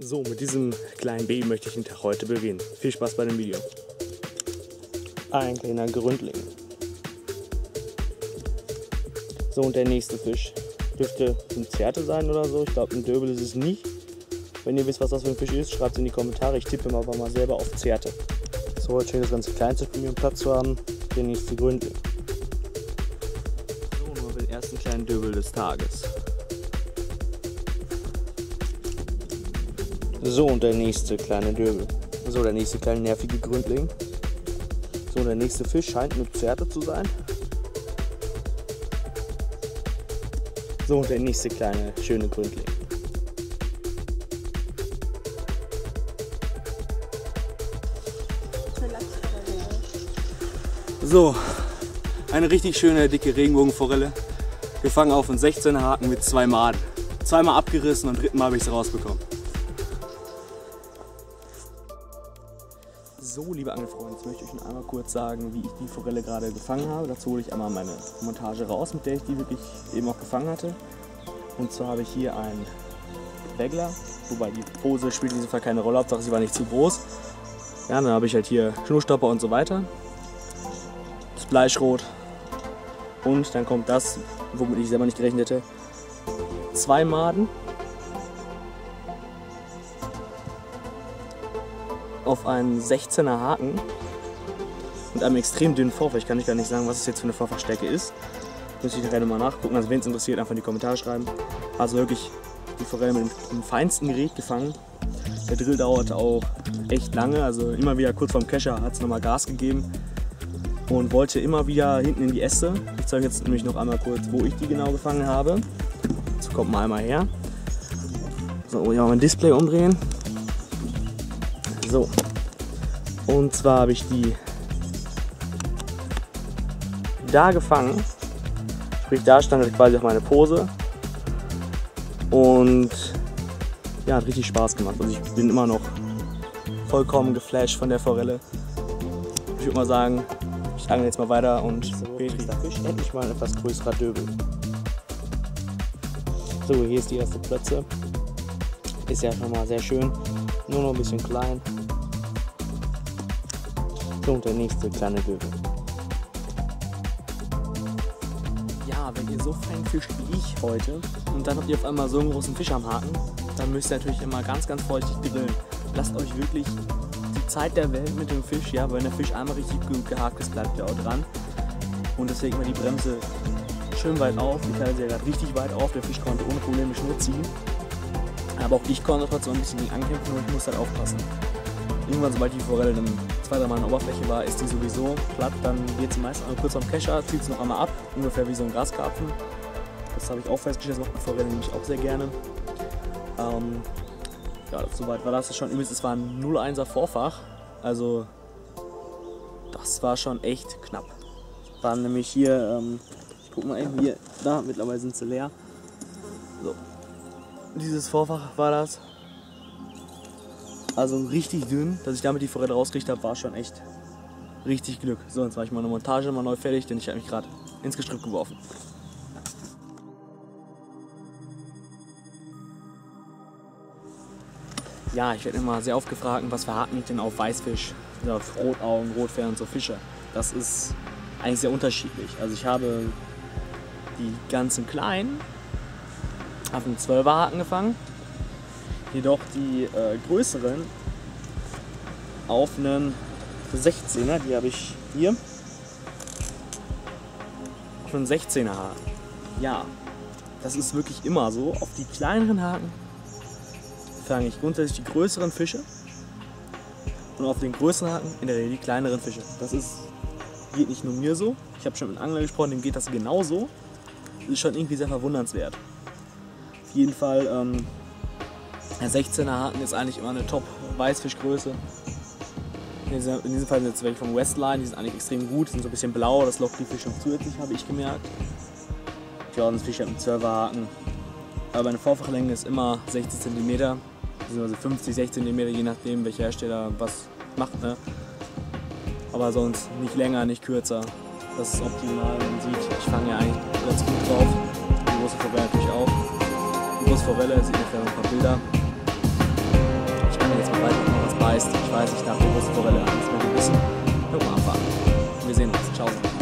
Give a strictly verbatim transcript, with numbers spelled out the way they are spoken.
So, mit diesem kleinen Baby möchte ich den Tag heute beginnen. Viel Spaß bei dem Video. Ein kleiner Gründling. So, und der nächste Fisch dürfte ein Zerte sein oder so. Ich glaube, ein Döbel ist es nicht. Wenn ihr wisst, was das für ein Fisch ist, schreibt es in die Kommentare. Ich tippe aber mal selber auf Zerte. So, jetzt schön das ganze Kleinste für mich um Platz zu haben. Der nächste Gründling. So, nur den ersten kleinen Döbel des Tages. So, und der nächste kleine Döbel. So, der nächste kleine nervige Gründling. So, der nächste Fisch scheint eine Zerte zu sein. So, und der nächste kleine schöne Gründling. So, eine richtig schöne dicke Regenbogenforelle. Gefangen auf einen sechzehner Haken mit zwei Maden. Zweimal abgerissen und dritten Mal habe ich es rausbekommen. So, liebe Angelfreunde, jetzt möchte ich euch noch einmal kurz sagen, wie ich die Forelle gerade gefangen habe. Dazu hole ich einmal meine Montage raus, mit der ich die wirklich eben auch gefangen hatte. Und zwar habe ich hier einen Regler, wobei die Pose spielt in diesem Fall keine Rolle, Hauptsache sie war nicht zu groß. Ja, dann habe ich halt hier Schnurstopper und so weiter. Das Bleischrot. Und dann kommt das, womit ich selber nicht gerechnet hätte. Zwei Maden. Auf einen sechzehner Haken und einem extrem dünnen Vorfach. Ich kann euch gar nicht sagen, was es jetzt für eine Vorfachstärke ist. Müsste ich nachher nochmal nachgucken. Also wenn es interessiert, einfach in die Kommentare schreiben. Also wirklich die Forelle mit dem feinsten Gerät gefangen. Der Drill dauerte auch echt lange. Also immer wieder kurz vorm Kescher hat es nochmal Gas gegeben und wollte immer wieder hinten in die Äste. Ich zeige jetzt nämlich noch einmal kurz, wo ich die genau gefangen habe. So, kommt mal einmal her. So, ja, mein Display umdrehen. So, und zwar habe ich die da gefangen, sprich da stand halt quasi auch meine Pose und ja, hat richtig Spaß gemacht. Also ich bin immer noch vollkommen geflasht von der Forelle. Ich würde mal sagen, ich angle jetzt mal weiter und so, nächster Fisch, endlich mal ein etwas größerer Döbel. So, hier ist die erste Plötze, ist ja schon mal sehr schön, nur noch ein bisschen klein. So, und der nächste kleine Döbel. Ja, wenn ihr so fein fischt wie ich heute und dann habt ihr auf einmal so einen großen Fisch am Haken, dann müsst ihr natürlich immer ganz, ganz vorsichtig drillen. Lasst euch wirklich die Zeit der Welt mit dem Fisch, ja, weil wenn der Fisch einmal richtig gut gehakt ist, bleibt er auch dran. Und deswegen immer die Bremse schön weit auf. Ich halte sie ja gerade richtig weit auf, der Fisch konnte ohne Probleme Schnur ziehen. Aber auch ich konnte trotzdem ein bisschen gegen ankämpfen und ich muss halt aufpassen. Irgendwann, sobald die Forelle dann zwei, drei Mal an der Oberfläche war, ist die sowieso platt. Dann geht sie meist kurz am Kescher, zieht sie noch einmal ab, ungefähr wie so ein Graskarpfen. Das habe ich auch festgestellt, das macht eine Forelle nämlich auch sehr gerne. Ähm, ja, soweit war das schon. Übrigens, es war ein null Komma einser Vorfach, also das war schon echt knapp. Waren nämlich hier, ähm, ich guck mal eben, hier, da, mittlerweile sind sie leer. So, dieses Vorfach war das. Also richtig dünn, dass ich damit die Forelle rausgekriegt habe, war schon echt richtig Glück. So, jetzt war ich meine Montage mal neu fertig, denn ich habe mich gerade ins Gestrüpp geworfen. Ja, ich werde immer sehr oft gefragt, was für Haken ich denn auf Weißfisch, also auf Rotaugen, Rotfähren und so fische. Das ist eigentlich sehr unterschiedlich. Also ich habe die ganzen kleinen auf einen zwölfer Haken gefangen. Jedoch die äh, größeren auf einen sechzehner, die habe ich hier, auf einen sechzehner Haken. Ja, das ist wirklich immer so. Auf die kleineren Haken fange ich grundsätzlich die größeren Fische und auf den größeren Haken in der Regel die kleineren Fische. Das ist, geht nicht nur mir so. Ich habe schon mit einem Angler gesprochen, dem geht das genauso. Das ist schon irgendwie sehr verwundernswert. Auf jeden Fall, ähm, der sechzehner Haken ist eigentlich immer eine Top-Weißfischgröße. In diesem Fall sind jetzt welche vom Westline, die sind eigentlich extrem gut, sind so ein bisschen blau, das lockt die Fische noch zusätzlich, habe ich gemerkt. Ja, und das Fisch hat einen zwölfer Haken. Aber meine Vorfachlänge ist immer sechzig Zentimeter, also fünfzig, sechzig Zentimeter, je nachdem welcher Hersteller was macht. Ne? Aber sonst nicht länger, nicht kürzer. Das ist optimal. Man sieht, ich fange ja eigentlich ganz gut drauf. Die große Forelle natürlich auch. Die große Forelle, sieht ungefähr ein paar Bilder. heißt, ich weiß, ich darf die große Forelle nicht mehr gebissen. Irgendwann abwarten. Wir sehen uns. Ciao.